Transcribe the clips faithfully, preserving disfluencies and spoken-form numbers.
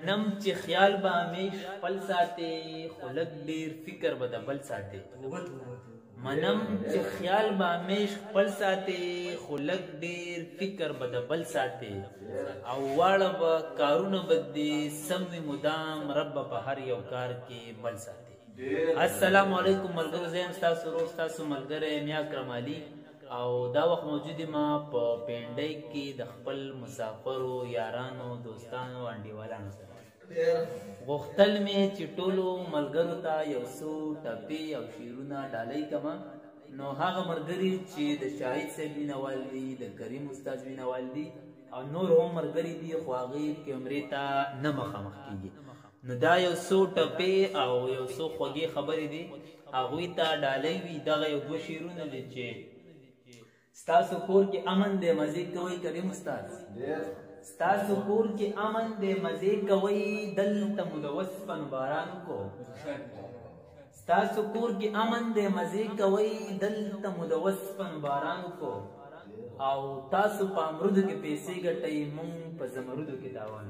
منم چې خیال به همیش خپل ساتي خو لږ ډېر فکر به د بل ساتي منم چې خیال به همیش خپل ساتي خو لږ ډېر فکر به د بل ساتي او واړه به کارونه به دې سم وي مدام رب به په هر یو کار کې بل ساتي. السلام علیکم ملګرو، زه یم ستاسو ورور ستاسو ملګری میا اکرم علي او دا وخت موجود ما په پینډۍ کې د خپل مسافرو یارانو دوستانو انډیوالانو سره غوښتل مې چې ټولو ملګرو ته یو څو ټپې او شعرونه ډالۍ کړمه. نو هغه ملګري چې د شاهد صاحب مینوال دي، د کریم استاد مینوال دي او نور هم ملګري دي خو هغې کیمرې ته نه مخامخ کېږي، نو دا یو څو ټپې او یو څو خوږې خبرې دي هغوی ته ډالۍ وي. دغه یو دوه شعرونه دي چې ستاسو کور کې امن دی مزې کوئ. کریم استاد ستاسو کور کې امن دی مزې کوئ، دلته مو د وسپن باران کو. ستاسو کور کې امن دی مزې کوئ، دلته مو د وسپن باران کو. او تاسو په امرودو کې پیسې ګټئ، مونږ په زمرودو کې تاوان.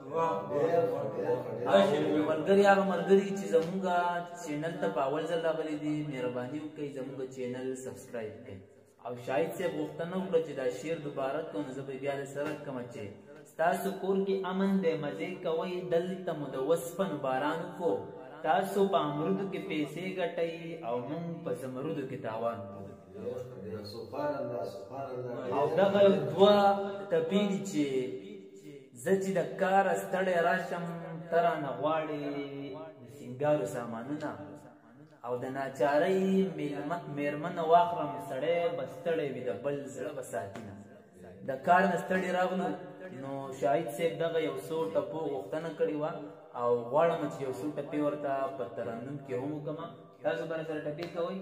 ملګري هغه ملګري چې زمونږ چینل ته په اول ځل راغلي دي مهرباني وکړئ زمونږ چینل سبسکرایب کړئ. او شاهد صاحب غوښتنه وکړه چې دا شعر دوباره کړو، نو زه به بیا د سره کومه چې ستاسو کور کې امن دی مزې کوئ، دلته مو د وسپن باران کو. تاسو په امرودو کې پیسې ګټئ او مونږ په زمرودو کې تاوان کو. او دغه دوه ټپې دي چې زه چې د کاره ستړی راشم ته رانه غواړې د سینګارو سامانونه او د ناچارۍ مېرمنه واخلم سړی به ستړی وي د بل زړه به ساتي نه. د کار نه ستړي راغلو نو شاهد صاحب دغه یو څو ټپو غوښتنه کړې وه او غواړم چې یو څو ټپې ورته په ترنم کې هم وکړم. تاسو به راسره ټپې کوئ؟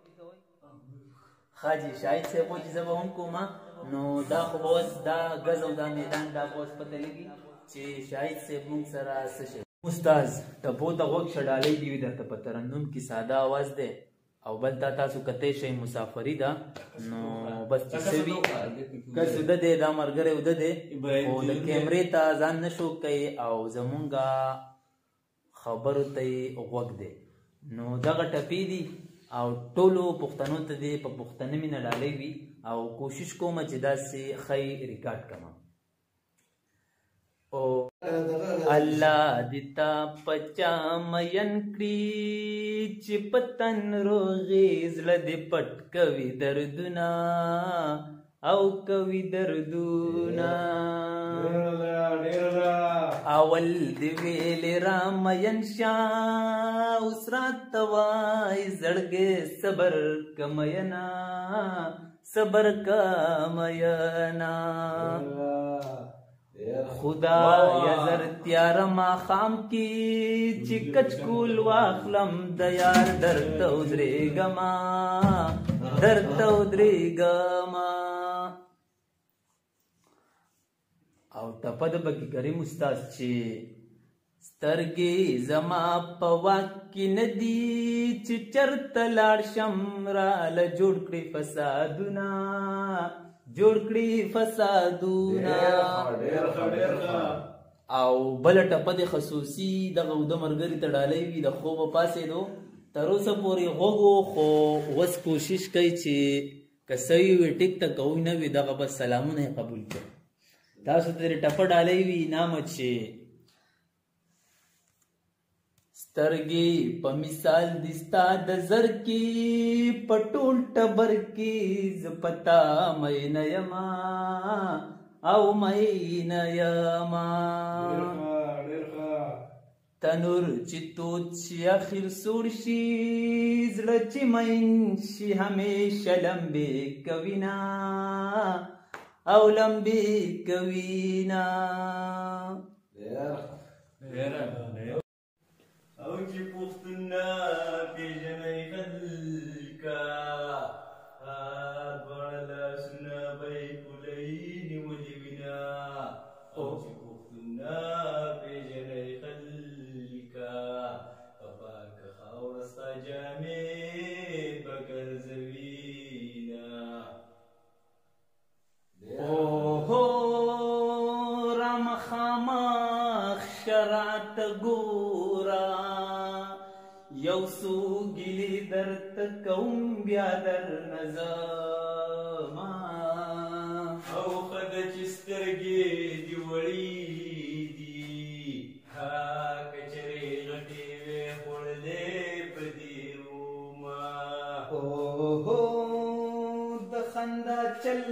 ښه جي شاهد صاحب و چې زه به هم کوم، نو دا خو به اوس دا ګز او دا میدان دا به اوس پته لګي چې شاهد صاحب موږ سره څه شی. استاد ټپو ته غوږ شه ډالۍ دي وي درته په ترنم کې ساده آواز دی او بل ته تاسو کتی شئ مسافري ده، نو بس چې څه وي کس اوده دی دا ملګری اوده دی خو د کیمرې ته ځان نه شو کوي او زمونږ خبرو ته یې غوږ دی. نو دغه ټپې دي او ټولو پښتنو ته دې په پښتنه مینه ډالۍ وي او کوشش کوم چې داسې ښه ریکارډ کړم. او الله دې تا پچا مین کړي چې پتن روغې زړه دې پټ کوي دردونه او کوي دردونه. اول دې ویلې را مین شا اوس راته وایي زړګې صبر کمینا صبر کمینا. خدا یا زر تیار ماښام کې چې کچکول واخلم د یار درته ودرېږمه درته ودرېږمه. او ټپه د پکې کریم استاد چې سترګې زما په واک کې نه دي چې چرته لاړ شم راله جوړ کړي فسادونه جوړ کړي فسادونه. او بله ټپه د خصوصي دغه اوده ملګري ته ډالۍ وي د خوبه پاڅېدو تر اوسه پورې غوږو خو اوس کوشش کوي چې که صحیح وي ټیک ته کوی نه وي دغه بس سلامونه یې قبول کړي. تاسو ته د ټپه ډالۍ وي انعامت چې سترګې په مثال دي ستا د زر کې په ټول ټبر کې زه پتا مینه یما او مینه یما. تنور چې تود شي اخر سوړ شي زړه چې مین شي همیشه لمبې کوینا او لمبې کوینا. او چې پښتونه پیژنئ خلکه دواړه لاسونه به یې پولۍ نیولې وینه. او چې پښتونه پیژنئ خلکه په پاکه خاوره ستا جامې به ګرځوینه. اوهو رامخامخ شرعت ګورا یو سو ګلی درت کوم بیا در نظما او خد چې سترګې دی وړي دي ها کچري غټي وې خړلې پدې وما او هو د خندا چل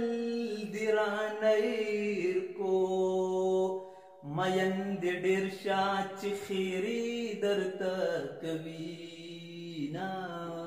دیرانیر کو مین د ډیر شاچ خیری درته کوي نا